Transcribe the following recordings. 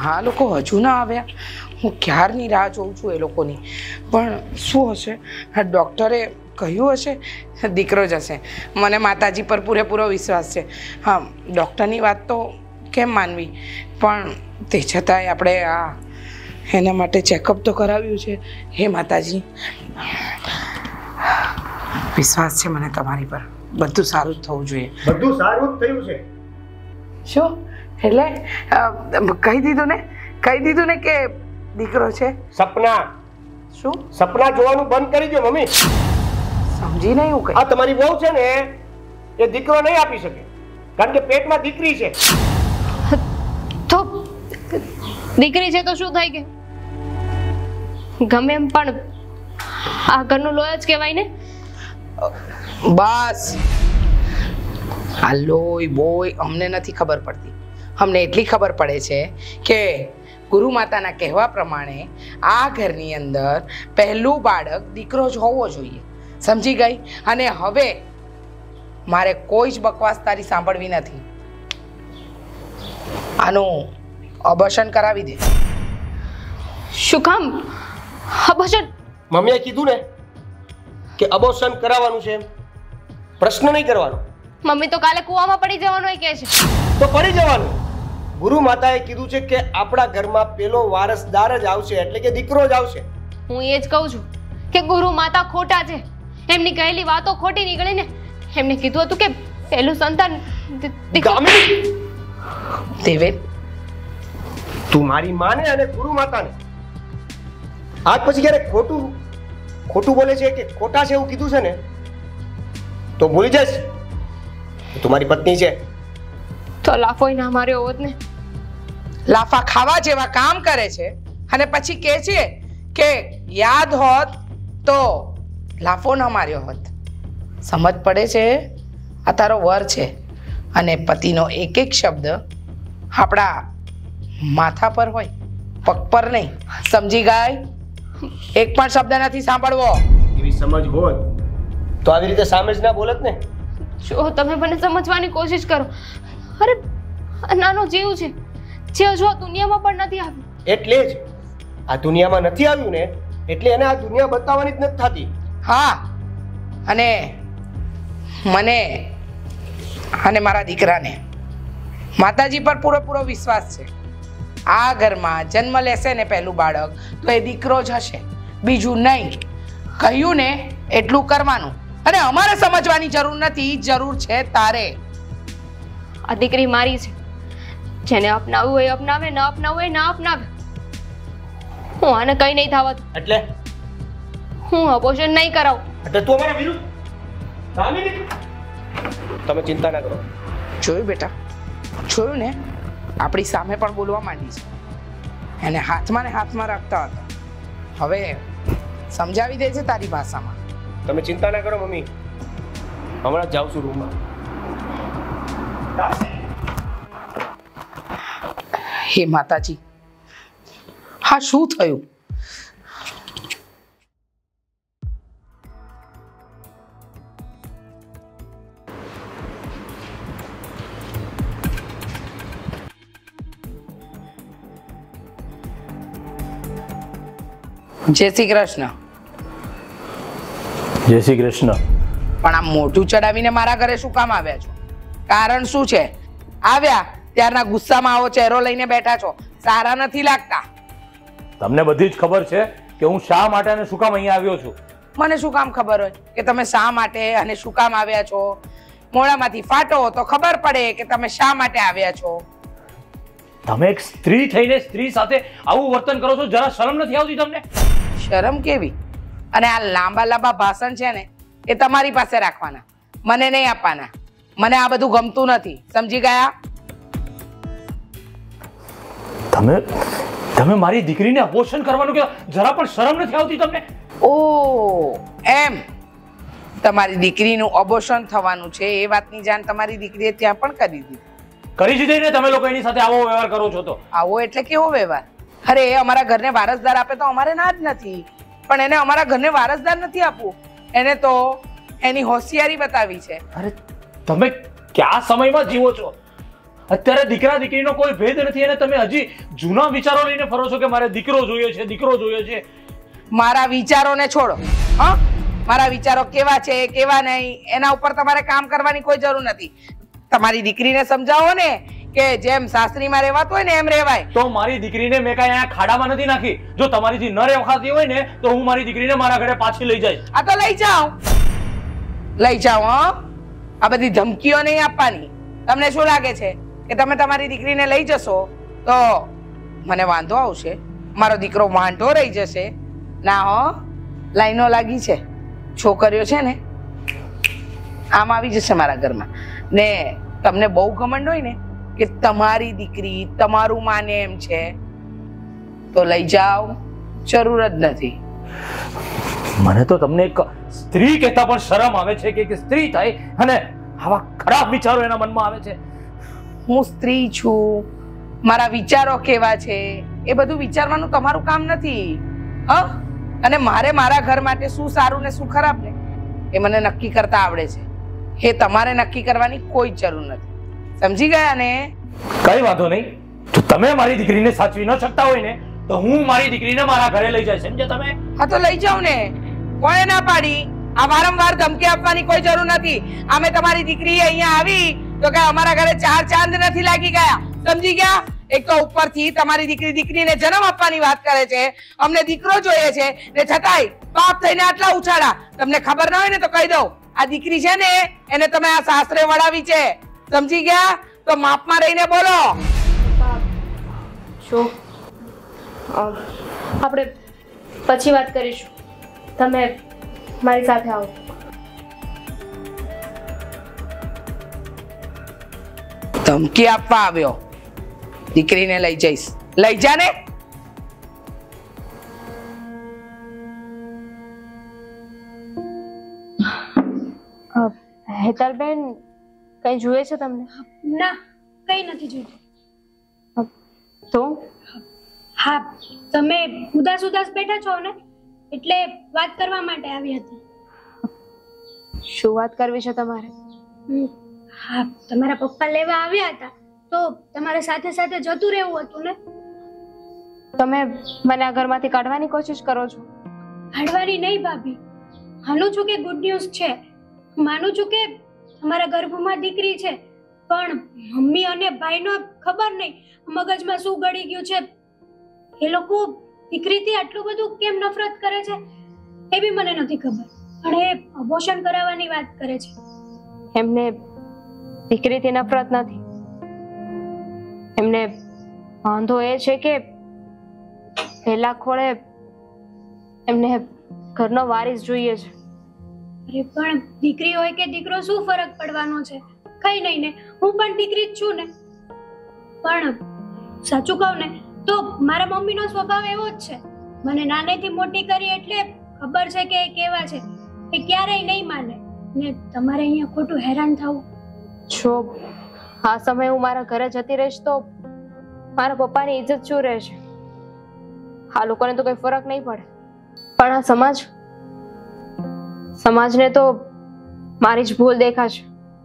આ લોકો હજુ ના આવ્યા? હું ક્યારની રાહ જોઉં છું એ લોકોની. પણ શું હશે? ડૉક્ટરે કહ્યું હશે દીકરો જ હશે. મને માતાજી પર પૂરેપૂરો વિશ્વાસ છે. હા, ડૉક્ટરની વાત તો કેમ માનવી, પણ તે છતાંય આપણે એના માટે ચેકઅપ તો કરાવ્યું છે. હે માતાજી, વિશ્વાસ છે મને તમારી પર. બધું સારું જ થવું જોઈએ. બધું સારું જ થયું છે. શું એટલે કહી દીધું ને કે દીકરો છે? સપના. શું સપના જોવાનું બંધ કરી દો મમ્મી. સમજી નહીં હું કઈ. આ તમારી વહુ છે ને એ દીકરો નહીં આપી શકે, કારણ કે પેટમાં દીકરી છે. તો દીકરી છે તો શું થઈ ગયું? ગમે એમ પણ આ ઘરનું લોહી જ કહેવાય ને. બસ આ લોહી બોય અમને નથી ખબર પડતી. અમને એટલી ખબર પડે છે કે ગુરુ માતાના કહેવા પ્રમાણે આ ઘરની અંદર પહેલું બાળક દીકરો જ હોવો જોઈએ. સમજી ગઈ? અને હવે મારે કોઈ જ બકવાસ તારી સાંભળવી નથી. આનું અબોર્શન કરાવી દે. શું કામ અબોર્શન? મમ્મીએ કીધું ને કે અબોર્શન કરાવવાનું છે, પ્રશ્ન નહીં કરવાનો. મમ્મી તો કાલે કૂવામાં પડી જવાનું કહે છે. તો પડી જવાનું. ગુરુ માતાએ કીધું છે કે આપણા ઘરમાં પેલો વારસદાર જ આવશે, એટલે કે દીકરો જ આવશે. હું એ જ કહું છું કે ગુરુ માતા ખોટા છે. એમની કહેલી વાતો ખોટી નીકળી ને. એમને કીધું હતું કે પહેલું સંતાન દેવેન, તું મારી માને અને ગુરુ માતાને આજ પછી ક્યારે ખોટું બોલે છે કે ખોટા છે એવું કીધું છે ને તો ભૂલી જઈશ કે તું મારી પત્ની છે. તો લાફોય ના માર્યો હોત ને. લાફા ખાવા જેવા કામ કરે છે અને પછી કહે છે કે યાદ હોત તો લાફો ન માર્યો હોત. સમજ પડે છે? આ તારો વર છે અને પતિનો એક એક શબ્દ આપણા માથા પર હોય, પગ પર નહીં. સમજી ગઈ? એક પણ શબ્દ નથી સાંભળવો. એવી સમજ હોત તો આવી રીતે સામે જ ના બોલત ને. જો તમે મને સમજવાની કોશિશ કરો. અરે આ નાનો જીવ છે જે હજુ આ દુનિયામાં પણ નથી આવ્યું. એટલે જ આ દુનિયામાં નથી આવ્યું ને એટલે એને આ દુનિયા બતાવવાની જ નથી થતી. હા, અને મને અને મારા દીકરાને માતાજી પર પૂરેપૂરો વિશ્વાસ છે. આ ઘરમાં જન્મ લેશે ને પહેલું બાળક તો એ દીકરો જ હશે, બીજું નહીં. કહ્યું ને એટલું કરવાનું. અને અમારે સમજવાની જરૂર નથી, જરૂર છે તારે. આ દીકરી મારી છે. જેને અપનાવવું હોય અપનાવે, ન અપનાવવું હોય ના અપનાવે. હું આને કઈ નહીં થવા દઉં. એટલે હું અબોર્શન નહીં કરાવું. એટલે તું અમારા વિરુદ્ધ. તમે ચિંતા ના કરો. જોયું બેટા, જોયું ને? આપણી સામે પણ બોલવા માંડી છે. એને હાથમાં ને હાથમાં રાખતા હતા. હવે સમજાવી દે છે તારી ભાષામાં. તમે ચિંતા ના કરો મમ્મી, હમણાં જાઉં છું રૂમમાં. હે માતાજી, હા શું થયું? જય શ્રી કૃષ્ણ. જય શ્રી કૃષ્ણ. પણ આ મોઢું ચડાવીને મારા ઘરે શું કામ આવ્યા છો? કારણ શું છે? આવ્યા ત્યારના ગુસ્સામાં આવો ચહેરો લઈને બેઠા છો, સારા નથી લાગતા. તમને બધી જ ખબર છે કે હું શા માટે અને શું કામ અહીંયા આવ્યો છું. મને શું કામ ખબર હોય કે તમે શા માટે અને શું કામ આવ્યા છો? મોઢામાંથી ફાટો તો ખબર પડે કે તમે શા માટે આવ્યા છો. તમે એક સ્ત્રી થઈને સ્ત્રી સાથે આવું વર્તન કરો છો, જરા શરમ નથી આવતી તમને? શરમ કેવી? અને આ લાંબા લાંબા ભાષણ છે ને એ તમારી પાસે રાખવાના, મને નહીં આપવાના. મને આ બધું ગમતું નથી. સમજી ગયા? તમે મારી દીકરીને અપોષણ કરવાનું કે જરા પણ શરમ નથી આવતી તમને? ઓ એમ તમારી દીકરીનું અબોર્શન થવાનું છે એ વાતની જાણ તમારી દીકરીએ ત્યાં પણ કરી દીધી. કરી દીધી ને? તમે લોકો એની સાથે આવો વ્યવહાર કરો છો તો? આવો એટલે કેવો વ્યવહાર? અરે એ અમારા ઘરને વારસદાર આપે તો અમારે ના જ નથી, પણ એને અમારા ઘરને વારસદાર નથી આપવું. એને તો એની હોશિયારી બતાવી છે. અરે તમે કયા સમયમાં જીવો છો? અત્યારે દીકરા દીકરીનો કોઈ ભેદ નથી અને તમે હજી જૂના વિચારો લઈને ફરો છો કે મારે દીકરો જોઈએ છે, દીકરો જોઈએ છે. મારા વિચારોને છોડો. હા, મારા વિચારો કેવા છે કેવા નહીં એના ઉપર તમારે કામ કરવાની કોઈ જરૂર નથી. તમારી દીકરીને સમજાવો ને કે જેમ સાસરીમાં રહેવાતું હોય ને એમ રહેવાય. તો મારી દીકરીને મેં કાંઈ અહીંયા ખાડામાં નથી નાખી. જો તમારીથી ન રહેવાતી હોય ને તો હું મારી દીકરીને મારા ઘરે પાછી લઈ જઈશ. આ તો લઈ જાઓ, લઈ જાઓ. હા, આ બધી ધમકીઓ નહીં આપવાની. તમને શું લાગે છે કે તમે તમારી દીકરીને લઈ જશો તો મને વાંધો આવશે, મારો દીકરો વાંઢો રહી જશે? ના હો, લાઈનો લાગી છે. છોકરીઓ છે ને આમ આવી જશે મારા ઘરમાં. ને તમને બહુ ઘમંડ હોય ને કે તમારી દીકરી તમારું માને એમ છે તો લઈ જાઓ, જરૂર જ નથી. મને તો તમને એક સ્ત્રી કહેતા પણ શરમ આવે છે કે સ્ત્રી થાય અને આવા ખરાબ વિચારો એના મનમાં આવે છે. હું સ્ત્રી છું, મારા વિચારો કેવા છે એ બધું વિચારવાનું તમારું કામ નથી. હા, અને મારે મારા ઘર માટે શું સારું ને શું ખરાબ ને એ મને નક્કી કરતા આવડે છે. એ તમારે નક્કી કરવાની કોઈ જરૂર નથી. સમજી ગયા ને? કઈ વાંધો નહીં. જો તમે મારી દીકરીને સાચવી ન શકતા હોય ને તો હું મારી દીકરીને મારા ઘરે લઈ જઈશ. સમજ્યા તમે? હા તો લઈ જાઓ ને. કોણે ના પાડી? આ વારંવાર ધમકી આપવાની કોઈ જરૂર નથી. અમે તમારી દીકરી અહીંયા આવી તો કે અમારા ઘરે 4 ચાંદ નથી લાગી ગયા. સમજી ગયા? એક તો ઉપરથી તમારી દીકરીને જન્મ આપવાની વાત કરે છે, અમને દીકરો જોઈએ છે ને છતાંય બાપ થઈને આટલા ઉછાળા. તમને ખબર ના હોય ને તો કહી દઉં, આ દીકરી છે ને એને તમે આ સાસરે વળાવી છે. સમજી ગયા? તો માપમાં રહીને બોલો. શું આપણે પછી વાત કરીશું. તમે મારી સાથે આવો. ધમકી આપવા આવ્યો? દીકરીને લઈ જઈશ. લઈ જા ને. હેતલબેન, કઈ જોઈએ છે તમને? ના, કઈ નથી જોઈતું. તો હા, તમે ઉદાસ ઉદાસ બેઠા છો ને એટલે વાત કરવા માટે આવી હતી. શું વાત કરવી છે તમારે? હા, તમારા પપ્પા લેવા આવ્યા હતા તો તમારે સાથે સાથે જતું રહેવું હતું ને. તમે મને આ ઘરમાંથી કાઢવાની કોશિશ કરો છો? કાઢવાની નહીં ભાભી, માનું છું કે ગુડ ન્યૂઝ છે. માનું છું કે અમારા ગર્ભમાં દીકરી છે, પણ મમ્મી અને ભાઈનો ખબર નહીં મગજમાં શું ગળી ગયું છે. એ લોકો દીકરીથી આટલું બધું કેમ નફરત કરે છે એ બી મને નથી ખબર, પણ એ અબોર્શન કરાવવાની વાત કરે છે. એમને દીકરીથી નફરત નથી, એમને વાંધો એ છે કે પહેલા ખોળે એમને ઘરનો વારીસ જોઈએ છે. અરે પણ દીકરી હોય કે દીકરો શું ફરક પડવાનો છે? કઈ નહીં ને, હું પણ દીકરી જ છું ને. પણ સાચું કહું ને તો મારા મમ્મીનો સ્વભાવ એવો જ છે. મને નાનેથી મોટી કરી એટલે ખબર છે કે એ કેવા છે. એ ક્યારેય નહીં માને ને તમારે અહીંયા ખોટું હેરાન થવું. જો આ સમય હું મારા ઘરે જતી રહીશ તો મારા પપ્પાની ઇજ્જત શું રહેશે? આ લોકોને તો કોઈ ફરક નહીં પડે, પણ આ સમાજને તો મારી જ ભૂલ દેખાશે.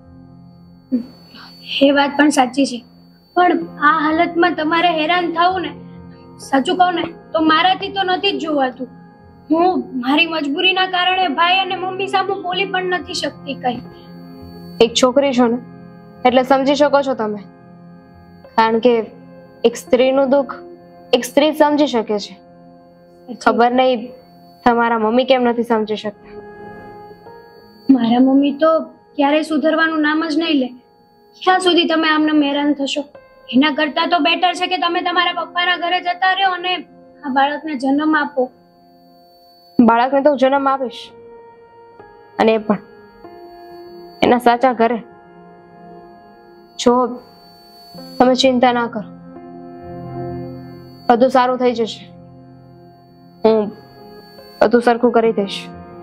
એ વાત પણ સાચી છે, પણ આ હાલતમાં તમારે હેરાન થવું ને, સાચું કહું ને તો મારાથી તો નથી જ જોવાતું. હું મારી મજબૂરીના કારણે ભાઈ અને મમ્મી સામે બોલી પણ નથી શકતી કઈ. એક છોકરી છો ને એટલે સમજી શકો છો તમે, કારણ કે એક સ્ત્રીનું દુઃખ એક સ્ત્રી સમજી શકે છે. ખબર નહીં તમારા મમ્મી કેમ નથી સમજી શકતા. મારા મમ્મી તો ક્યારેય સુધરવાનું નામ જ નહીં લે. ક્યાં સુધી તમે આમને હેરાન થશો? એના કરતા તો બેટર છે કે તમે તમારા પપ્પાના ઘરે જતા રહો અને આ બાળકને જન્મ આપો. બાળકને તો જન્મ આપીશ, અને એ પણ એના સાચા ઘરે. જો તમે ચિંતા ના કરો, બધું સારું થઈ જશે. હું બધું સરખું કરી દઈશ.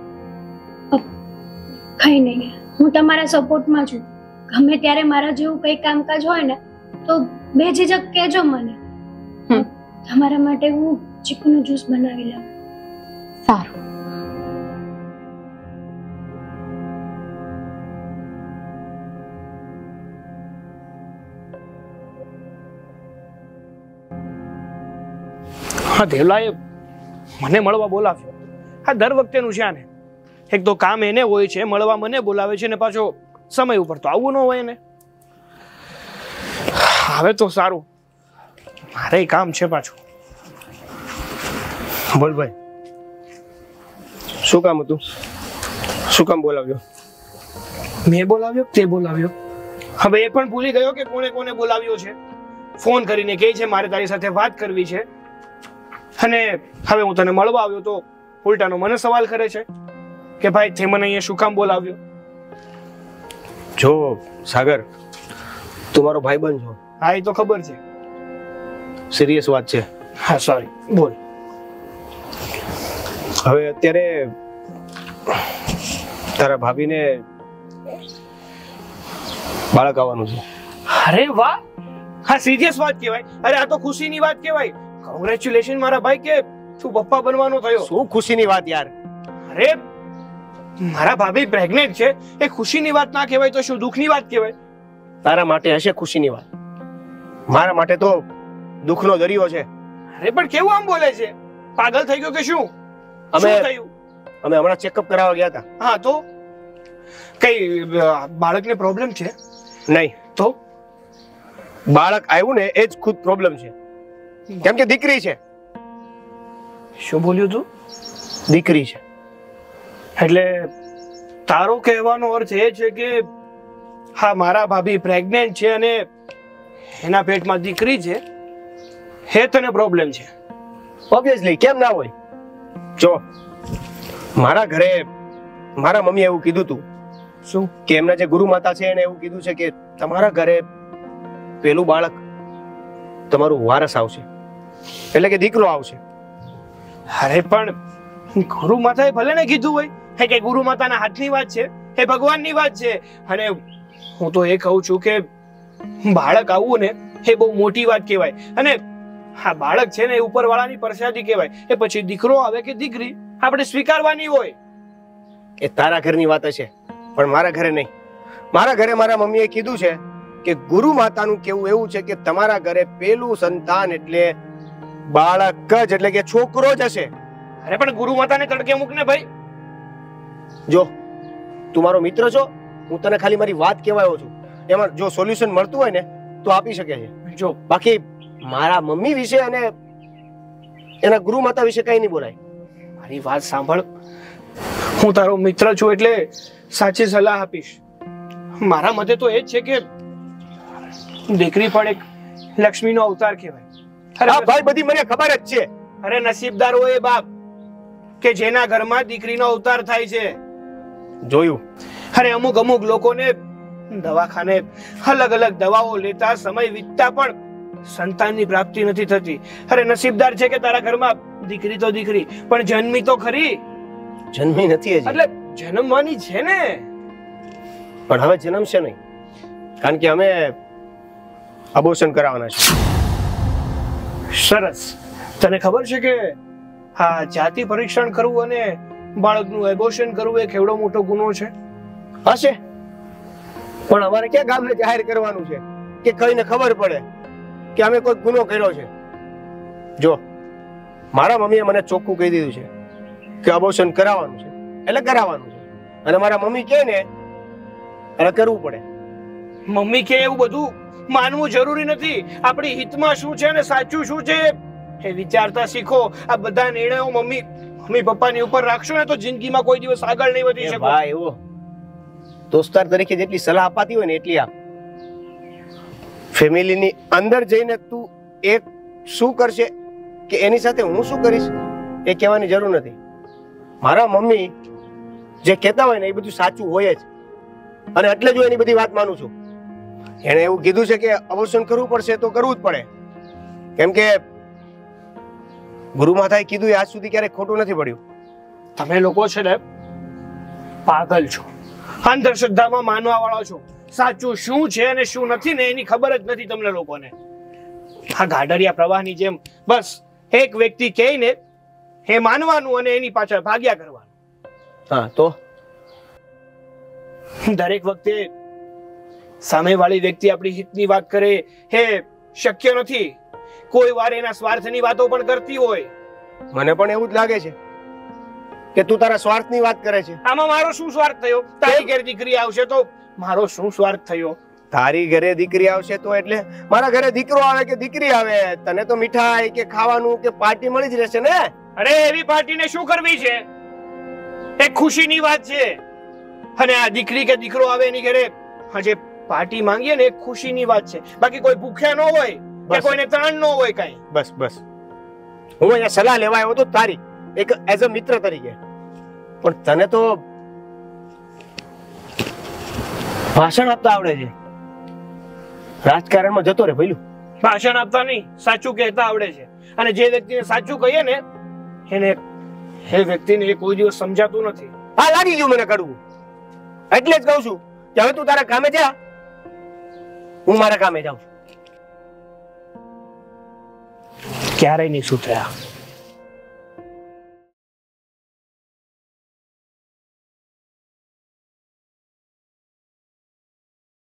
કઈ નહીં, હું તમારા સપોર્ટમાં છું. ગમે ત્યારે મારા જેવું કઈ કામકાજ હોય ને તો બેઝિઝક કહેજો મને. તમારા માટે હું ચીકુનું જ્યુસ બનાવી લઉં. સારું. હા, દેવલાએ મને મળવા બોલાવ્યો. હા, દર વખતેનું છે ને. એક તો કામ એને હોય છે, મળવા મને બોલાવે છે ને પાછો સમય ઉપર તો આવવું ન હોય ને. હવે તો સારું, મારે કામ છે પાછું. બોલ ભાઈ, શું કામ હતું? શું કામ બોલાવ્યો? મેં બોલાવ્યો, તે બોલાવ્યો. હવે એ પણ ભૂલી ગયો કે કોને કોને બોલાવ્યો છે. ફોન કરીને કહે છે મારે તારી સાથે વાત કરવી છે, અને હવે હું તને મળવા આવ્યો તો ઉલટાનો મને સવાલ કરે છે કે ભાઈ તે મને અહીંયા શું કામ બોલાવ્યો. જો સાગર, તું મારો ભાઈબંધ છો. હા, એ તો ખબર છે. સિરિયસ વાત છે. હા, સોરી, બોલ. હવે અત્યારે તારા ભાભીને બાળક આવવાનું છે. અરે વાહ, હા સિરિયસ વાત કહેવાય. અરે આ તો ખુશીની વાત કહેવાય. કોંગ્રેચ્યુલેશન મારા ભાઈ કે તું પપ્પા બનવાનો થયો. શું ખુશીની વાત યાર. અરે મારા ભાભી પ્રેગ્નેન્ટ છે, એ ખુશીની વાત ના કહેવાય તો શું દુઃખની વાત કહેવાય? તારા માટે હશે ખુશીની વાત, મારા માટે તો દુઃખનો દરિયો છે. અરે પણ કેવું આમ બોલે છે? પાગલ થઈ ગયો કે શું? અમે શું થયું? અમે હમણાં ચેકઅપ કરાવવા ગયા હતા. હા, તો કઈ બાળકને પ્રોબ્લેમ છે? નહીં, તો બાળક આવ્યું ને એ જ ખુદ પ્રોબ્લેમ છે. કેમ કે દીકરી છે. શું બોલ્યું તું? દીકરી છે. એટલે તારો કહેવાનો અર્થ એ છે કે હા, મારા ભાભી પ્રેગ્નેન્ટ છે અને એના પેટમાં દીકરી છે, હે તને પ્રોબ્લેમ છે? ઓબ્વિયસલી, કેમ ના હોય? જો મારા ઘરે મારા મમ્મીએ એવું કીધું તું. શું? કે એમના જે ગુરુ માતા છે એને એવું કીધું છે કે તમારા ઘરે પેલું બાળક તમારું વારસ આવશે, એટલે કે દીકરો આવશે. અરે પણ ગુરુ માતાએ ભલે ને કીધું હોય, હે કે ગુરુ માતાના હાથની વાત છે, એ ભગવાનની વાત છે. અને હું તો એ કહું છું કે બાળક આવવું ને એ બહુ મોટી વાત કહેવાય. અને હા, બાળક છે ને એ ઉપરવાળાની પ્રસાદી કહેવાય. એ પછી દીકરો આવે કે દીકરી આપણે સ્વીકારવાની હોય. એ તારા ઘરની વાત હશે, પણ મારા ઘરે નહીં. મારા ઘરે મારા મમ્મીએ કીધું છે કે ગુરુ માતાનું કેવું એવું છે કે તમારા ઘરે પેલું સંતાન એટલે બાળક જ, એટલે કે છોકરો જ હશે. અરે પણ ગુરુ માતાને તડકે મૂક ને ભાઈ. જો તું મારો મિત્ર છો, હું તને ખાલી મારી વાત કહેવાયો છું. એમાં જો સોલ્યુશન મળતું હોય ને તો આપી શકે છે. જો બાકી મારા મમ્મી વિશે અને એના ગુરુ માતા વિશે કઈ નહીં બોલાય. મારી વાત સાંભળ, હું તારો મિત્ર છું એટલે સાચી સલાહ આપીશ. મારા મતે તો એ જ છે કે દીકરી પણ એક લક્ષ્મીનો અવતાર કહેવાય. હા ભાઈ, બધી મને ખબર જ છે. અરે નસીબદાર હોય એ બાપ કે જેના ઘરમાં દીકરીનો અવતાર થાય છે. જોયું? અરે અમુક લોકોને દવાખાને અલગ અલગ દવાઓ લેતા સમય વીતતા પણ સંતાનની પ્રાપ્તિ નથી થતી. અરે નસીબદાર છે કે તારા ઘરમાં દીકરી તો દીકરી પણ જન્મી તો ખરી. જન્મી નથી હજી. એટલે જન્મવાની છે ને. પણ હવે જન્મશે નહીં, કારણ કે અમે અબોર્શન કરાવવાના છે. સરસ. તને ખબર છે કે હા, જાતિ પરીક્ષણ કરવું અને બાળકનું એબોર્શન કરવું એ કેવડો મોટો ગુનો છે? હશે, પણ અમારે ક્યાં ગામને જાહેર કરવાનું છે કે કઈને ખબર પડે કે અમે કોઈ ગુનો કર્યો છે? જો મારા મમ્મીએ મને ચોખ્ખું કહી દીધું છે કે અબોર્શન કરાવવાનું છે એટલે કરાવવાનું છે, અને મારા મમ્મી કહે ને એટલે કરવું પડે. મમ્મી કે એવું બધું માનવું જરૂરી નથી. આપણી હિતમાં શું છે અને સાચું શું છે એ વિચારતા શીખો. આ બધા નિર્ણયો મમ્મી પપ્પાની ઉપર રાખશો ને તો જિંદગીમાં કોઈ દિવસ આગળ નહીં વધી શકો. ભાઈ, એવો દોસ્તાર તરીકે જેટલી સલાહ અપાતી હોય ને એટલી આપ. ફેમિલીની અંદર જઈને તું એક શું કરશે કે એની સાથે હું શું કરીશ એ કહેવાની જરૂર નથી. મારા મમ્મી જે કહેતા હોય ને એ બધું સાચું હોય જ, અને એટલે જ હું એની બધી વાત માનું છું. એણે એવું કીધું છે કે અબોર્શન કરવું પડશે તો કરવું જ પડે, કેમ કે ગુરુ માતાએ કીધું એ આજ સુધી ક્યારેય ખોટું નથી પડ્યું. તમે લોકો છે ને પાગલ છો, અંધશ્રદ્ધામાં માનવા વાળા છો. સાચું શું છે અને શું નથી ને એની ખબર જ નથી તમને લોકોને. આ ગાડરિયા પ્રવાહની જેમ બસ એક વ્યક્તિ કહે ને એ માનવાનું અને એની પાછળ ભાગ્યા કરવાનું. હા, તો દરેક વખતે સામેવાળી વ્યક્તિ આપણી હિતની વાત કરે એ શક્ય નથી. કોઈ વાર એના સ્વાર્થની વાતો પણ કરતી હોય. મને પણ એવું જ લાગે છે કે તું તારા સ્વાર્થની વાત કરે છે. આમાં મારો શું સ્વાર્થ થયો? તારી ઘરે દીકરી આવશે તો મારો શું સ્વાર્થ થયો? તારી ઘરે દીકરી આવશે તો એટલે મારા ઘરે દીકરો આવે કે દીકરી આવે, તને તો મીઠાઈ કે ખાવાનું કે પાર્ટી મળી જ રહેશે ને. અરે એવી પાર્ટીને શું કરવી છે? એક ખુશીની વાત છે. અને આ દીકરી કે દીકરો આવે એની ઘરે હજે પાર્ટી માંગીએ ને એક ખુશીની વાત છે. બાકી કોઈ ભૂખ્યા ન હોય કે બસ. કોઈને ત્રાણ ન હોય કઈ. બસ બસ, હું અહીંયા સલાહ લેવા આવ્યો હતો તારી, એક એઝ અ મિત્ર તરીકે. પણ તને તો ભાષણ આપતા આવડે છે, રાજકારણમાં જતો રે ભઈલું. ભાષણ આપતા નહીં, સાચું કહેતા આવડે છે. અને જે વ્યક્તિને સાચું કહીએ ને એને એ વ્યક્તિને એ કોઈ દિવસ સમજાતું નથી. હા, લાગી ગયું મને કડવું. એટલે જ કહું છું કે હવે તું તારા કામે જા, હું મારા કામે જાઉં છું. ક્યારેય નહીં સુધર્યા.